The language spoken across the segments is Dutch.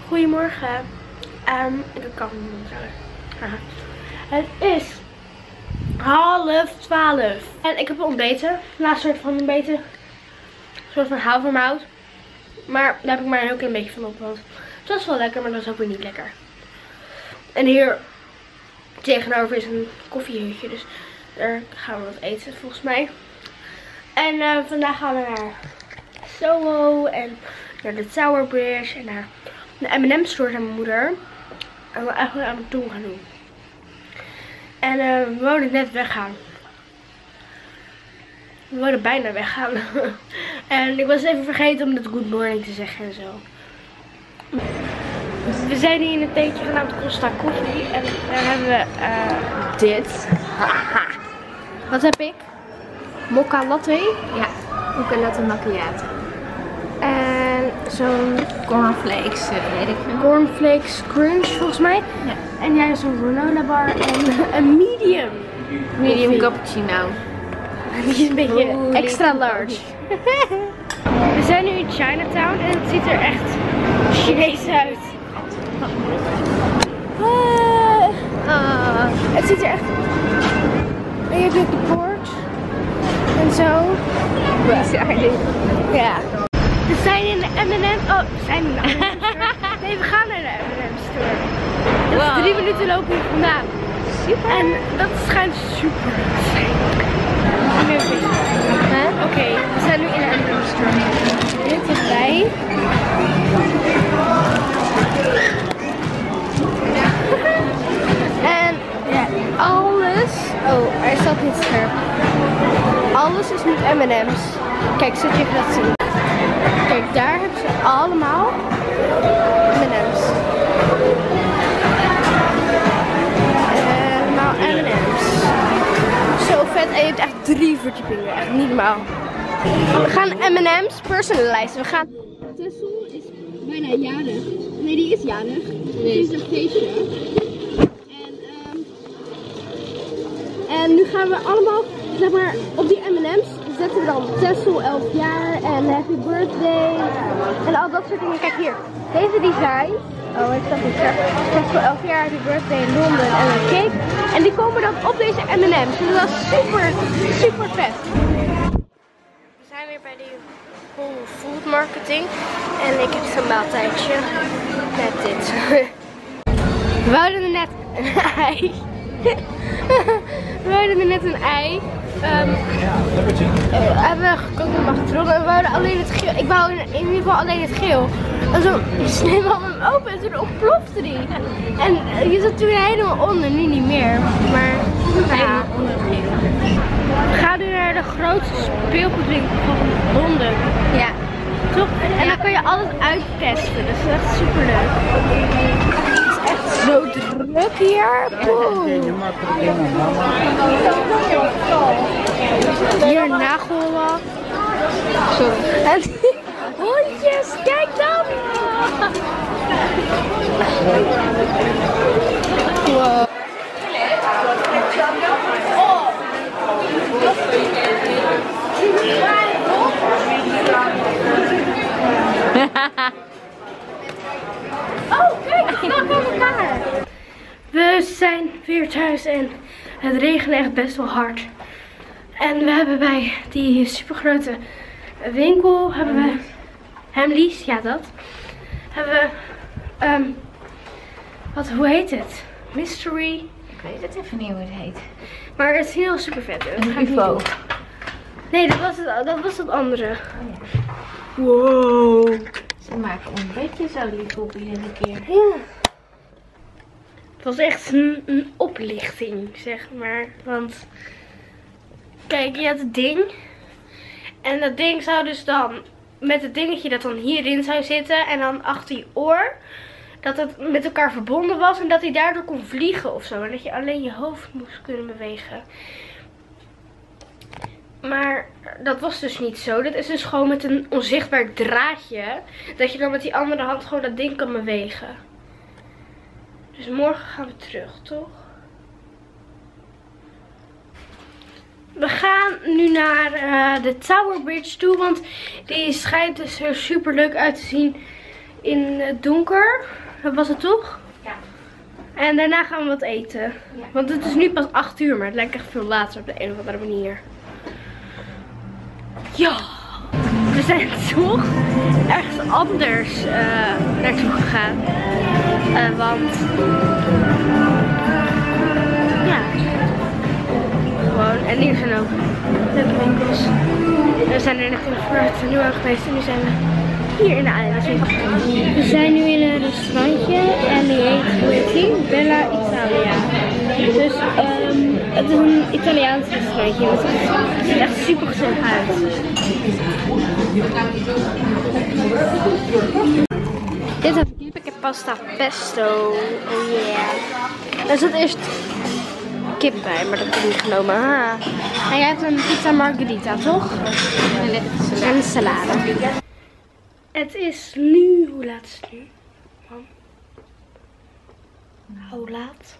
Goedemorgen. Ik heb kan niet trouwens. Het is 11:30. En ik heb ontbeten. Laatst soort van ontbeten. Een soort van havermout. Maar daar heb ik maar een heel klein beetje van op. Want het was wel lekker, maar dat was ook weer niet lekker. En hier tegenover is een koffiehutje. Dus daar gaan we wat eten volgens mij. En vandaag gaan we naar Soho en naar de Tower Bridge en naar de M&M store met mijn moeder. En we eigenlijk aan het doen gaan doen. En we wouden net weggaan. We wouden bijna weggaan. En ik was even vergeten om het good morning te zeggen en zo. We zijn hier in een tentje genaamd Costa Coffee. En daar hebben we dit. Wat heb ik? Mocha latte. Ja, mocha latte macchiato. En zo'n Cornflakes, weet ik veel. cornflakes crunch volgens mij. Ja. En jij zo'n granola bar en een medium. Medium cappuccino. Die is een beetje Holy extra large. We zijn nu in Chinatown en het ziet er echt Chinees uit. Het ziet er echt... En je hebt ook de poort. En zo. Ja. We zijn in de M&M. Oh, we zijn in de M&M store. Nee, we gaan naar de M&M store. Dat is 3 minuten lopen hier vandaan. Super. En dat schijnt super te zijn. Oké, we zijn nu in de M&M store. Dit is wij. En ja, alles. Oh, hij staat niet scherp. Alles is met M&M's. Kijk, zet je even dat zien. Kijk, daar hebben ze allemaal M&M's. Allemaal M&M's. Zo vet. En je hebt echt 3 verdiepingen. Echt niet normaal. We gaan M&M's personalizen. We gaan... Tessel is bijna jarig. Nee, die is jarig. Nee. Het is een feestje. En nu gaan we allemaal, zeg maar, op die M&M's zetten we dan Tessel 11 jaar en Happy Birthday en al dat soort dingen. Kijk hier, deze design. Oh, ik zag niet scherp. Tessel 11 jaar, Happy Birthday in Londen en een cake. En die komen dan op deze M&M's. Dus dat is super, super vet. We zijn weer bij de Whole Food Marketing en ik heb zo'n maaltijdje met dit. We wouden er net een ei. We wouden er net een ei. Hebben we gekookt met macaroni en we wouden alleen het geel. Ik wou in ieder geval alleen het geel. En zo sneden we hem open en toen ontplofte die. En je zat toen helemaal onder, nu niet meer. Maar ja. We gaan nu naar de grootste speelgoedwinkel van Londen. Ja. Toch? En dan kan je alles uittesten. Dus dat is echt super leuk. Het is echt zo druk hier. Hier nagelak. Sorry. En hondjes, kijk dan! Wow. Oh, kijk, nou komen elkaar. We zijn weer thuis en het regent echt best wel hard. En we hebben bij die supergrote winkel, hebben we Hamleys, ja dat. Hebben we, hoe heet het? Mystery. Ik weet het even niet hoe het heet. Maar het is heel super vet. Een UFO. Nee, dat was het andere. Oh, ja. Wow. Ze maken ontbijtjes zo lief op iedere keer. Ja. Het was echt een oplichting, zeg maar. Want, kijk, je had het ding. En dat ding zou dus dan, met het dingetje dat dan hierin zou zitten. En dan achter je oor. Dat het met elkaar verbonden was. En dat hij daardoor kon vliegen of zo. En dat je alleen je hoofd moest kunnen bewegen. Maar dat was dus niet zo. Dit is dus gewoon met een onzichtbaar draadje. Dat je dan met die andere hand gewoon dat ding kan bewegen. Dus morgen gaan we terug, toch? We gaan nu naar de Tower Bridge toe. Want die schijnt dus er super leuk uit te zien in het donker. Dat was het toch? Ja. En daarna gaan we wat eten. Ja. Want het is nu pas 8 uur, maar het lijkt echt veel later op de een of andere manier. Ja, we zijn toch ergens anders naartoe gegaan. Want ja, gewoon. En hier zijn ook leuke winkels. We zijn er net in de Forte Nuovo geweest en nu zijn we hier in de Adidas-winkel. We zijn nu in een restaurantje en die heet, hoe heet die? Bella Italia. Dus het is een Italiaans restaurantje. Het ziet echt super gezellig uit. Dit heb ik. Ik heb pasta pesto. Oh yeah. Er zat eerst kip bij, maar dat heb ik niet genomen. Ah. En jij hebt een pizza margherita, toch? En een salade. Het is nu, hoe laat is het nu? Hoe laat?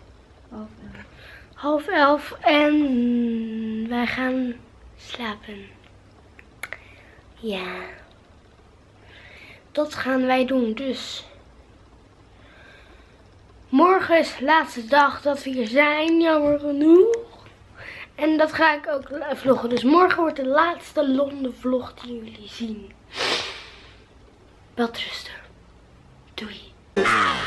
10:30 en wij gaan slapen. Ja. Dat gaan wij doen, dus. Morgen is de laatste dag dat we hier zijn, jammer genoeg. En dat ga ik ook vloggen. Dus morgen wordt de laatste Londen vlog die jullie zien. Welterusten. Doei.